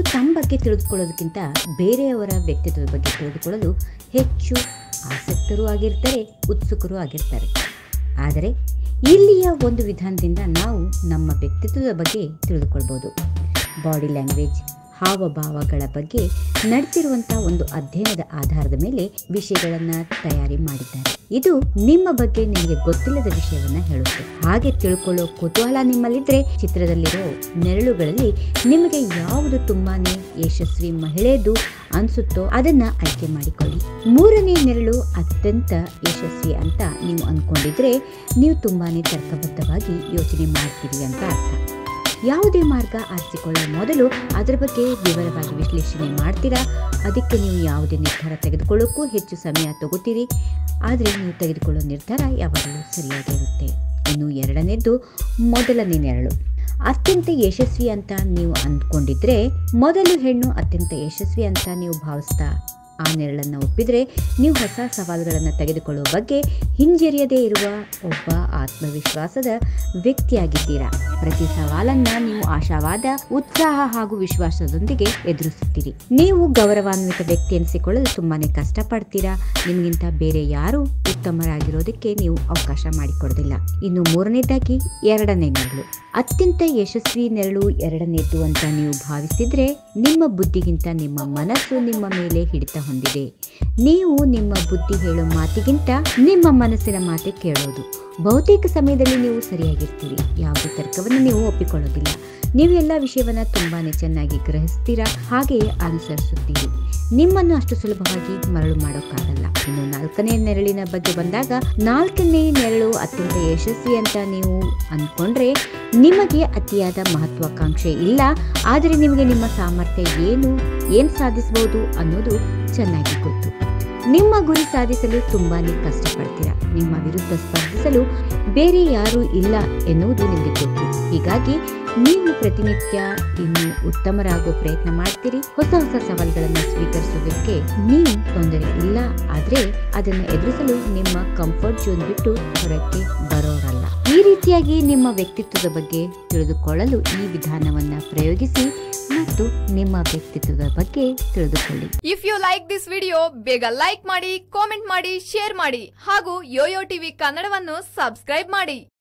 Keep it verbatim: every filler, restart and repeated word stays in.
ತಮ್ಮ ಬಗ್ಗೆ ತಿಳಿದುಕೊಳ್ಳೋದಕ್ಕಿಂತ ಬೇರೆಯವರ ವ್ಯಕ್ತಿತ್ವದ ಬಗ್ಗೆ ತಿಳಿದುಕೊಳ್ಳಲು ಹೆಚ್ಚು ಆಸಕ್ತರೂ ಆಗಿರ್ತಾರೆ, ಉತ್ಸುಕರೂ ಆಗಿರ್ತಾರೆ. ಆದರೆ ಇಲ್ಲಿಯ ಒಂದು ವಿಧಾನದಿಂದ ನಾವು ನಮ್ಮ ವ್ಯಕ್ತಿತ್ವದ ಬಗ್ಗೆ ತಿಳಿದುಕೊಳ್ಬೋದು. ಬಾಡಿ ಲ್ಯಾಂಗ್ವೇಜ್, ಹಾವಭಾವಗಳ ಬಗ್ಗೆ ನಡೆಸಿರುವಂತಹ ಒಂದು ಅಧ್ಯಯನದ ಆಧಾರದ ಮೇಲೆ ವಿಷಯಗಳನ್ನು ತಯಾರಿ ಮಾಡಿದ್ದಾರೆ. ಇದು ನಿಮ್ಮ ಬಗ್ಗೆ ನಿಮಗೆ ಗೊತ್ತಿಲ್ಲದ ವಿಷಯವನ್ನ ಹೇಳುತ್ತೆ. ಹಾಗೆ ತಿಳ್ಕೊಳ್ಳೋ ಕುತೂಹಲ ನಿಮ್ಮಲ್ಲಿದ್ರೆ ಚಿತ್ರದಲ್ಲಿರೋ ನೆರಳುಗಳಲ್ಲಿ ನಿಮಗೆ ಯಾವುದು ತುಂಬಾನೇ ಯಶಸ್ವಿ ಮಹಿಳೆಯದು ಅನ್ಸುತ್ತೋ ಅದನ್ನ ಆಯ್ಕೆ ಮಾಡಿಕೊಳ್ಳಿ. ಮೂರನೇ ನೆರಳು ಅತ್ಯಂತ ಯಶಸ್ವಿ ಅಂತ ನೀವು ಅನ್ಕೊಂಡಿದ್ರೆ ನೀವು ತುಂಬಾನೇ ತರ್ಕಬದ್ಧವಾಗಿ ಯೋಚನೆ ಮಾಡ್ತೀರಿ ಅಂತ ಅರ್ಥ. ಯಾವುದೇ ಮಾರ್ಗ ಆರಿಸಿಕೊಳ್ಳುವ ಮೊದಲು ಅದರ ಬಗ್ಗೆ ವಿವರವಾಗಿ ವಿಶ್ಲೇಷಣೆ ಮಾಡ್ತೀರಾ. ಅದಕ್ಕೆ ನೀವು ಯಾವುದೇ ನಿರ್ಧಾರ ತೆಗೆದುಕೊಳ್ಳೋಕ್ಕೂ ಹೆಚ್ಚು ಸಮಯ ತಗೋತೀರಿ. ಆದರೆ ನೀವು ತೆಗೆದುಕೊಳ್ಳೋ ನಿರ್ಧಾರ ಯಾವಾಗಲೂ ಸರಿಯಾಗಿ ಇರುತ್ತೆ. ಇನ್ನು ಎರಡನೇದು ಮೊದಲನೇ ನೆರಳು. ಅತ್ಯಂತ ಯಶಸ್ವಿ ಅಂತ ನೀವು ಅಂದ್ಕೊಂಡಿದ್ರೆ, ಮೊದಲು ಹೆಣ್ಣು ಅತ್ಯಂತ ಯಶಸ್ವಿ ಅಂತ ನೀವು ಭಾವಿಸ್ತಾ ಆ ನೆರಳನ್ನು ಒಪ್ಪಿದ್ರೆ ನೀವು ಹೊಸ ಸವಾಲುಗಳನ್ನು ತೆಗೆದುಕೊಳ್ಳುವ ಬಗ್ಗೆ ಹಿಂಜರಿಯದೇ ಇರುವ ಒಬ್ಬ ಆತ್ಮವಿಶ್ವಾಸದ ವ್ಯಕ್ತಿಯಾಗಿದ್ದೀರಾ. ಪ್ರತಿ ಸವಾಲನ್ನ ನೀವು ಆಶಾವಾದ, ಉತ್ಸಾಹ ಹಾಗೂ ವಿಶ್ವಾಸದೊಂದಿಗೆ ಎದುರಿಸುತ್ತೀರಿ. ನೀವು ಗೌರವಾನ್ವಿತ ವ್ಯಕ್ತಿ ಎನಿಸಿಕೊಳ್ಳಲು ತುಂಬಾನೇ ಕಷ್ಟಪಡ್ತೀರಾ. ನಿಮಗಿಂತ ಬೇರೆ ಯಾರು ಉತ್ತಮರಾಗಿರೋದಕ್ಕೆ ನೀವು ಅವಕಾಶ ಮಾಡಿಕೊಡೋದಿಲ್ಲ. ಇನ್ನು ಮೂರನೇದಾಗಿ ಎರಡನೇ ನೆರಳು. ಅತ್ಯಂತ ಯಶಸ್ವಿ ನೆರಳು ಎರಡನೇದು ಅಂತ ನೀವು ಭಾವಿಸಿದ್ರೆ ನಿಮ್ಮ ಬುದ್ಧಿಗಿಂತ ನಿಮ್ಮ ಮನಸ್ಸು ನಿಮ್ಮ ಮೇಲೆ ಹಿಡಿತ ಹೊಂದಿದೆ. ನೀವು ನಿಮ್ಮ ಬುದ್ಧಿ ಹೇಳೋ ಮಾತಿಗಿಂತ ನಿಮ್ಮ ಮನಸ್ಸಿನ ಮಾತೆ ಕೇಳೋದು. ಬಹುತೇಕ ಸಮಯದಲ್ಲಿ ನೀವು ಸರಿಯಾಗಿರ್ತೀರಿ. ಯಾವುದೇ ತರ್ಕವನ್ನು ನೀವು ಒಪ್ಪಿಕೊಳ್ಳೋದಿಲ್ಲ. ನೀವು ಎಲ್ಲ ವಿಷಯವನ್ನ ತುಂಬಾನೇ ಚೆನ್ನಾಗಿ ಗ್ರಹಿಸ್ತೀರಾ, ಹಾಗೆಯೇ ಅನುಸರಿಸುತ್ತೀರಿ. ನಿಮ್ಮನ್ನು ಅಷ್ಟು ಸುಲಭವಾಗಿ ಮರಳು ಮಾಡೋಕ್ಕಾಗಲ್ಲ. ಇನ್ನು ನಾಲ್ಕನೇ ನೆರಳಿನ ಬಗ್ಗೆ ಬಂದಾಗ, ನಾಲ್ಕನೇ ನೆರಳು ಅತ್ಯಂತ ಯಶಸ್ವಿ ಅಂತ ನೀವು ಅಂದ್ಕೊಂಡ್ರೆ ನಿಮಗೆ ಅತಿಯಾದ ಮಹತ್ವಾಕಾಂಕ್ಷೆ ಇಲ್ಲ. ಆದರೆ ನಿಮಗೆ ನಿಮ್ಮ ಸಾಮರ್ಥ್ಯ ಏನು, ಏನ್ ಸಾಧಿಸಬಹುದು ಅನ್ನೋದು ಚೆನ್ನಾಗಿ ಗೊತ್ತು. ನಿಮ್ಮ ಗುರಿ ಸಾಧಿಸಲು ತುಂಬಾನೇ ಕಷ್ಟಪಡ್ತೀರಾ. ನಿಮ್ಮ ವಿರುದ್ಧ ಸ್ಪರ್ಧಿಸಲು ಬೇರೆ ಯಾರೂ ಇಲ್ಲ ಎನ್ನುವುದು ನಿಮಗೆ ಗೊತ್ತು. ಹೀಗಾಗಿ ನೀವು ಪ್ರತಿನಿತ್ಯ ಇನ್ನು ಉತ್ತಮರಾಗೋ ಪ್ರಯತ್ನ ಮಾಡ್ತೀರಿ. ಹೊಸ ಹೊಸ ಸವಾಲುಗಳನ್ನು ಸ್ವೀಕರಿಸೋದಕ್ಕೆ ನೀವು ತೊಂದರೆ ಇಲ್ಲ. ಆದ್ರೆ ಅದನ್ನು ಎದುರಿಸಲು ನಿಮ್ಮ ಕಂಫರ್ಟ್ ಝೋನ್ ಬಿಟ್ಟು ಹೊರಕ್ಕೆ ಬರೋರಲ್ಲ. ಈ ರೀತಿಯಾಗಿ ನಿಮ್ಮ ವ್ಯಕ್ತಿತ್ವದ ಬಗ್ಗೆ ತಿಳಿದುಕೊಳ್ಳಲು ಈ ವಿಧಾನವನ್ನ ಪ್ರಯೋಗಿಸಿ ಮತ್ತು ನಿಮ್ಮ ವ್ಯಕ್ತಿತ್ವದ ಬಗ್ಗೆ ತಿಳಿದುಕೊಳ್ಳಿ. If you like this video, ಬೇಗ ಲೈಕ್ ಮಾಡಿ, ಕಾಮೆಂಟ್ ಮಾಡಿ, ಶೇರ್ ಮಾಡಿ ಹಾಗೂ ಯೋಯೋ ಟಿವಿ ಕನ್ನಡವನ್ನು ಸಬ್ಸ್ಕ್ರೈಬ್ ಮಾಡಿ.